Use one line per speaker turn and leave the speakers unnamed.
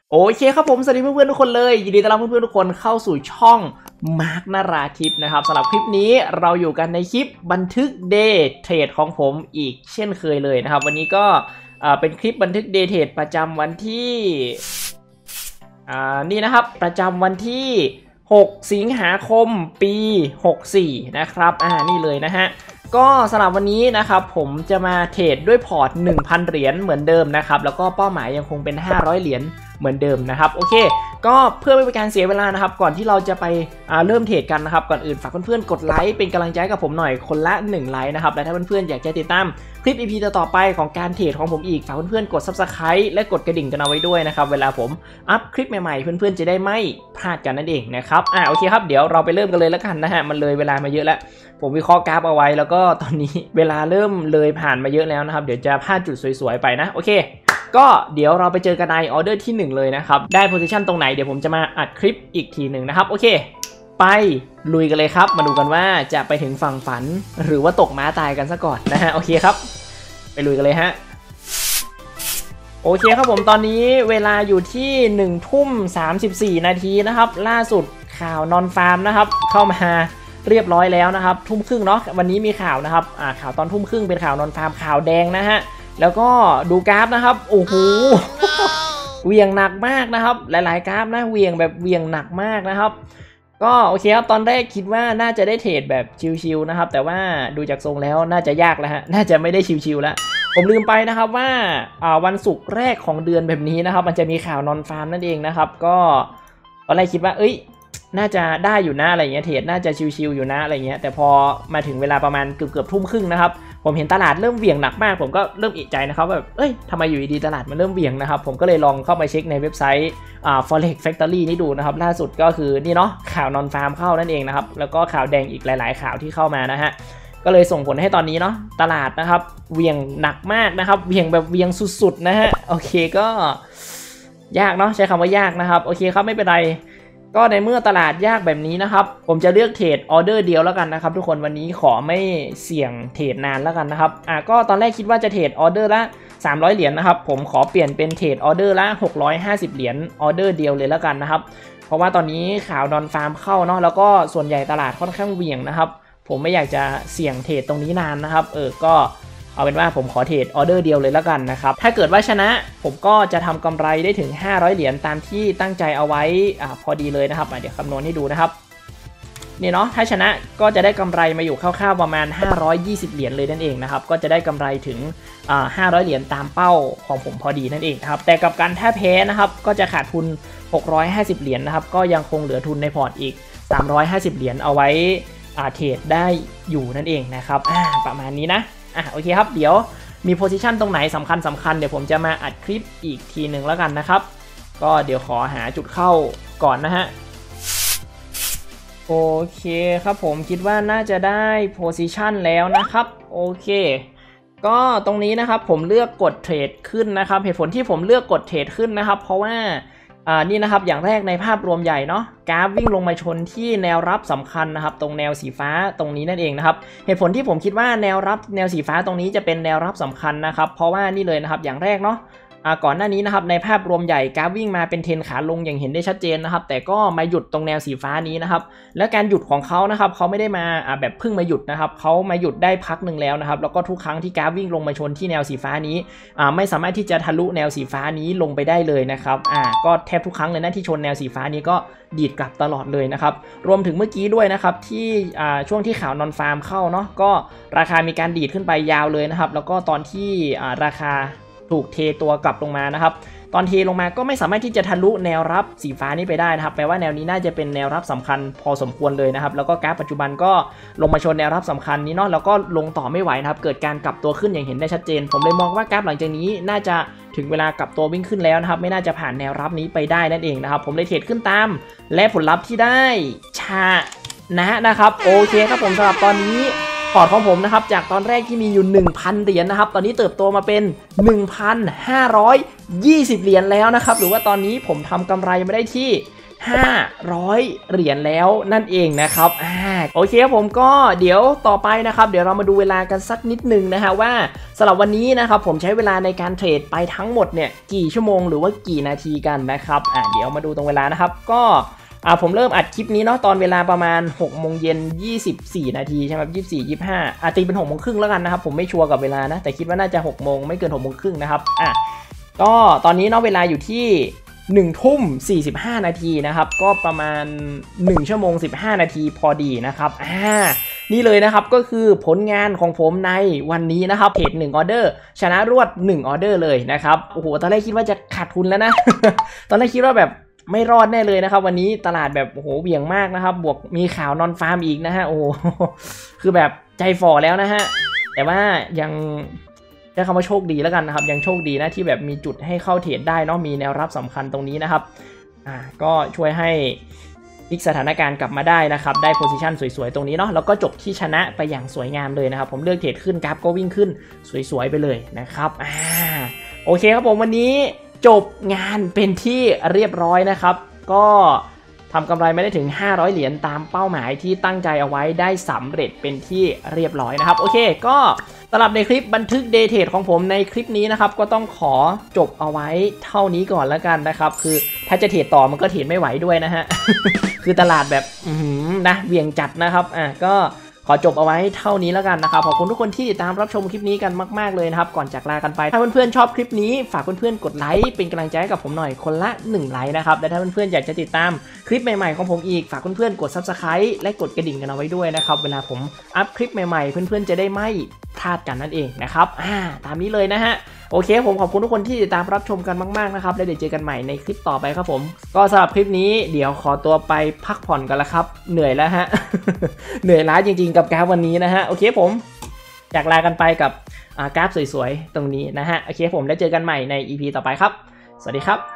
โอเคครับผมสวัสดีเพื่อนๆทุกคนเลยยินดีต้อนรับเพื่อนๆทุกคนเข้าสู่ช่องมาร์กนาราทิปนะครับสำหรับคลิปนี้เราอยู่กันในคลิปบันทึกเดย์เทรดของผมอีกเช่นเคยเลยนะครับวันนี้ก็เป็นคลิปบันทึกเดย์เทรดประจำวันที่นี่นะครับประจำวันที่6สิงหาคมปี64นะครับนี่เลยนะฮะก็สำหรับวันนี้นะครับผมจะมาเทรดด้วยพอร์ต 1,000 เหรียญเหมือนเดิมนะครับแล้วก็เป้าหมายยังคงเป็น500เหรียญเหมือนเดิมนะครับโอเคก็เพื่อไม่เป็นการเสียเวลานะครับก่อนที่เราจะไปเริ่มเทรดกันนะครับก่อนอื่นฝากเพื่อนๆกดไลค์เป็นกำลังใจกับผมหน่อยคนละ1ไลค์นะครับและถ้าเพื่อนๆอยากจะติดตามคลิป EP ต่อไปของการเทรดของผมอีกฝากเพื่อนๆกด Subscribe และกดกระดิ่งกันเอาไว้ด้วยนะครับเวลาผมอัพคลิปใหม่ๆเพื่อนๆจะได้ไม่พลาดกันนั่นเองนะครับโอเคครับเดี๋ยวเราไปเริ่มกันเลยแล้วกันนะฮะมันเลยเวลามาเยอะแล้วผมวิเคราะห์กราฟเอาไว้แล้วก็ตอนนี้เวลาเริ่มเลยผ่านมาเยอะแล้วนะครับเดี๋ยวจะพลาดจุดสวยๆไปนะโอเคก็เดี๋ยวเราไปเจอกันในออเดอร์ที่1เลยนะครับได้โพซิชันตรงไหนเดี๋ยวผมจะมาอัดคลิปอีกทีหนึ่งนะครับโอเคไปลุยกันเลยครับมาดูกันว่าจะไปถึงฝั่งฝันหรือว่าตกม้าตายกันซะก่อนนะฮะโอเคครับไปลุยกันเลยฮะโอเคครับผมตอนนี้เวลาอยู่ที่1:34 นาทีนะครับล่าสุดข่าวนอนฟาร์มนะครับเข้ามาเรียบร้อยแล้วนะครับทุ่มครึ่งเนาะวันนี้มีข่าวนะครับข่าวตอนทุ่มครึ่งเป็นข่าวนอนฟาร์มข่าวแดงนะฮะแล้วก็ดูกราฟนะครับโอ้โหเหวี่ยงหนักมากนะครับหลายๆกราฟนะเหวี่ยงแบบเหวี่ยงหนักมากนะครับก็โอเคครับตอนแรกคิดว่าน่าจะได้เทรดแบบชิลๆนะครับแต่ว่าดูจากทรงแล้วน่าจะยากแล้วฮะน่าจะไม่ได้ชิลๆแล้วผมลืมไปนะครับว่าวันศุกร์แรกของเดือนแบบนี้นะครับมันจะมีข่าวนอนฟาร์มนั่นเองนะครับก็ตอนแรกคิดว่าน่าจะได้อยู่นะอะไรเงี้ยเทรดน่าจะชิลๆอยู่นะอะไรเงี้ยแต่พอมาถึงเวลาประมาณเกือบทุ่มครึ่งนะครับผมเห็นตลาดเริ่มเหวี่ยงหนักมากผมก็เริ่มเอะใจนะครับแบบทำไมอยู่ดีตลาดมันเริ่มเหวี่ยงนะครับผมก็เลยลองเข้าไปเช็คในเว็บไซต์Forex Factory นี่ดูนะครับล่าสุดก็คือนี่เนาะข่าวนอนฟาร์มเข้านั่นเองนะครับแล้วก็ข่าวแดงอีกหลายๆข่าวที่เข้ามานะฮะก็เลยส่งผลให้ตอนนี้เนาะตลาดนะครับเหวี่ยงหนักมากนะครับเหวี่ยงแบบเหวี่ยงสุดๆนะฮะโอเคก็ยากเนาะใช้คำว่ายากนะครับโอเคครับไม่เป็นไรก็ในเมื่อตลาดยากแบบนี้นะครับผมจะเลือกเทรดออเดอร์เดียวแล้วกันนะครับทุกคนวันนี้ขอไม่เสี่ยงเทรดนานแล้วกันนะครับก็ตอนแรกคิดว่าจะเทรดออเดอร์ละ300เหรียญนะครับผมขอเปลี่ยนเป็นเทรดออเดอร์ละ650เหรียญออเดอร์เดียวเลยแล้วกันนะครับเพราะว่าตอนนี้ข่าวนอนฟาร์มเข้าเนาะแล้วก็ส่วนใหญ่ตลาดค่อนข้างเหวี่ยงนะครับผมไม่อยากจะเสี่ยงเทรดตรงนี้นานนะครับก็เอาเป็นว่าผมขอเทรดออเดอร์เดียวเลยแล้วกันนะครับถ้าเกิดว่าชนะผมก็จะทำกำไรได้ถึง500เหรียญตามที่ตั้งใจเอาไว้พอดีเลยนะครับเดี๋ยวคำนวณให้ดูนะครับนี่เนาะถ้าชนะก็จะได้กำไรมาอยู่คร่าวๆประมาณ520เหรียญเลยนั่นเองนะครับก็จะได้กำไรถึง500เหรียญตามเป้าของผมพอดีนั่นเองครับแต่กับการถ้าแพ้นะครับก็จะขาดทุน650เหรียญนะครับก็ยังคงเหลือทุนในพอร์ตอีก350เหรียญเอาไว้เทรดได้อยู่นั่นเองนะครับประมาณนี้นะโอเคครับเดี๋ยวมีโพซิชันตรงไหนสำคัญเดี๋ยวผมจะมาอัดคลิปอีกทีหนึ่งแล้วกันนะครับก็เดี๋ยวขอหาจุดเข้าก่อนนะฮะโอเคครับผมคิดว่าน่าจะได้โพซิชันแล้วนะครับโอเคก็ตรงนี้นะครับผมเลือกกดเทรดขึ้นนะครับเหตุผลที่ผมเลือกกดเทรดขึ้นนะครับเพราะว่านี่นะครับอย่างแรกในภาพรวมใหญ่เนาะกราฟวิ่งลงมาชนที่แนวรับสำคัญนะครับตรงแนวสีฟ้าตรงนี้นั่นเองนะครับเหตุผลที่ผมคิดว่าแนวรับแนวสีฟ้าตรงนี้จะเป็นแนวรับสำคัญนะครับเพราะว่านี่เลยนะครับอย่างแรกเนาะก่อนหน้านี้นะครับในภาพรวมใหญ่กราฟวิ่งมาเป็นเทรนขาลงอย่างเห็นได้ชัดเจนนะครับแต่ก็มาหยุดตรงแนวสีฟ้านี้นะครับและการหยุดของเขานะครับเขาไม่ได้มาแบบเพิ่งมาหยุดนะครับเขามาหยุดได้พักหนึ่งแล้วนะครับแล้วก็ทุกครั้งที่กราฟวิ่งลงมาชนที่แนวสีฟ้านี้ไม่สามารถที่จะทะลุแนวสีฟ้านี้ลงไปได้เลยนะครับก็แทบทุกครั้งเลยนะที่ชนแนวสีฟ้านี้ก็ดีดกลับตลอดเลยนะครับรวมถึงเมื่อกี้ด้วยนะครับที่ช่วงที่ข่าวนอนฟาร์มเข้าเนาะก็ราคามีการดีดขึ้นไปยาวเลยนะครับแล้วก็ตอนที่ราคาถูกเทตัวกลับลงมานะครับตอนเทลงมาก็ไม่สามารถที่จะทะลุแนวรับสีฟ้านี้ไปได้นะครับแปลว่าแนวนี้น่าจะเป็นแนวรับสำคัญพอสมควรเลยนะครับแล้วก็กราฟปัจจุบันก็ลงมาชนแนวรับสำคัญนี้เนาะแล้วก็ลงต่อไม่ไหวนะครับเกิดการกลับตัวขึ้นอย่างเห็นได้ชัดเจนผมเลยมองว่ากราฟหลังจากนี้น่าจะถึงเวลากลับตัววิ่งขึ้นแล้วนะครับไม่น่าจะผ่านแนวรับนี้ไปได้นั่นเองนะครับผมเลยเทรดขึ้นตามและผลลัพธ์ที่ได้ชนะครับโอเคครับผมสำหรับตอนนี้พอร์ตของผมนะครับจากตอนแรกที่มีอยู่ 1,000 เหรียญนะครับตอนนี้เติบโตมาเป็น 1,520 เหรียญแล้วนะครับหรือว่าตอนนี้ผมทำกำไรมาได้ที่ 500 เหรียญแล้วนั่นเองนะครับโอเคครับผมก็เดี๋ยวต่อไปนะครับเดี๋ยวเรามาดูเวลากันสักนิดนึงนะฮะว่าสำหรับวันนี้นะครับผมใช้เวลาในการเทรดไปทั้งหมดเนี่ยกี่ชั่วโมงหรือว่ากี่นาทีกันนะครับเดี๋ยวมาดูตรงเวลานะครับก็ผมเริ่มอัดคลิปนี้เนาะตอนเวลาประมาณ6 โมงเย็น24 นาทีใช่ไหม24 25ตีเป็น6 โมงครึ่งแล้วกันนะครับผมไม่ชัวร์กับเวลานะแต่คิดว่าน่าจะ6 โมงไม่เกิน6 โมงครึ่งนะครับก็ตอนนี้เนาะเวลาอยู่ที่1 ทุ่ม 45 นาทีนะครับก็ประมาณ1 ชั่วโมง 15 นาทีพอดีนะครับนี่เลยนะครับก็คือผลงานของผมในวันนี้นะครับเทรด1 ออเดอร์ชนะรวด1 ออเดอร์เลยนะครับโอ้โหตอนแรกคิดว่าจะขาดทุนแล้วนะ ตอนแรกคิดว่าแบบไม่รอดแน่เลยนะครับวันนี้ตลาดแบบโอ้โหเบี่ยงมากนะครับบวกมีข่าวนอนฟาร์มอีกนะฮะโอ้โหคือแบบใจฝ่อแล้วนะฮะแต่ว่ายังใช้คำว่าโชคดีแล้วกันนะครับยังโชคดีนะที่แบบมีจุดให้เข้าเทรดได้เนาะมีแนวรับสำคัญตรงนี้นะครับก็ช่วยให้พลิกสถานการณ์กลับมาได้นะครับได้โพซิชันสวยๆตรงนี้เนาะแล้วก็จบที่ชนะไปอย่างสวยงามเลยนะครับผมเลือกเทรดขึ้นกราฟก็วิ่งขึ้นสวยๆไปเลยนะครับโอเคครับผมวันนี้จบงานเป็นที่เรียบร้อยนะครับก็ทำกำไรไม่ได้ถึง500 เหรียญตามเป้าหมายที่ตั้งใจเอาไว้ได้สำเร็จเป็นที่เรียบร้อยนะครับโอเคก็สำหรับในคลิปบันทึกเดย์เทรดของผมในคลิปนี้นะครับก็ต้องขอจบเอาไว้เท่านี้ก่อนแล้วกันนะครับคือถ้าจะเทรดต่อมันก็เทรดไม่ไหวด้วยนะฮะ คือตลาดแบบนะเวียงจัดนะครับก็ขอจบเอาไว้เท่านี้แล้วกันนะครับขอบคุณทุกคนที่ติดตามรับชมคลิปนี้กันมากๆเลยนะครับก่อนจากลากันไปถ้าเพื่อนๆชอบคลิปนี้ฝากเพื่อนๆกดไลค์เป็นกำลังใจให้กับผมหน่อยคนละ1 ไลค์นะครับและถ้าเพื่อนๆอยากจะติดตามคลิปใหม่ๆของผมอีกฝากเพื่อนๆกด Subscribe และกดกระดิ่งกันเอาไว้ด้วยนะครับเวลาผมอัพคลิปใหม่ๆเพื่อนๆจะได้ไม่พลาดกันนั่นเองนะครับตามนี้เลยนะฮะโอเคผมขอบคุณทุกคนที่ติดตามรับชมกันมากๆนะครับแล้วเดี๋ยวเจอกันใหม่ในคลิปต่อไปครับผมก็สำหรับคลิปนี้เดี๋ยวขอตัวไปพักผ่อนกันละครับเหนื่อยแล้วฮะ เหนื่อยล้าจริงๆกับกราฟวันนี้นะฮะโอเคผมอยากลากันไปกับกราฟสวยๆตรงนี้นะฮะโอเคผมแล้วเจอกันใหม่ใน EP ต่อไปครับสวัสดีครับ